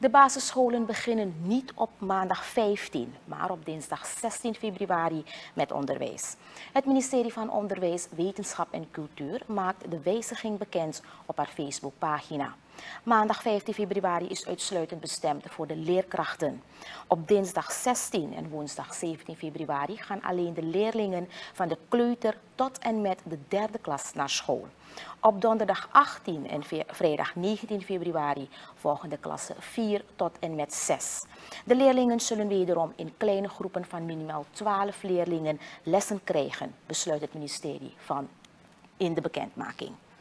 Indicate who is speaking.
Speaker 1: De basisscholen beginnen niet op maandag 15, maar op dinsdag 16 februari met onderwijs. Het ministerie van Onderwijs, Wetenschap en Cultuur maakt de wijziging bekend op haar Facebookpagina. Maandag 15 februari is uitsluitend bestemd voor de leerkrachten. Op dinsdag 16 en woensdag 17 februari gaan alleen de leerlingen van de kleuter tot en met de derde klas naar school. Op donderdag 18 en vrijdag 19 februari volgen de klassen 4 tot en met 6. De leerlingen zullen wederom in kleine groepen van minimaal 12 leerlingen lessen krijgen, besluit het ministerie in de bekendmaking.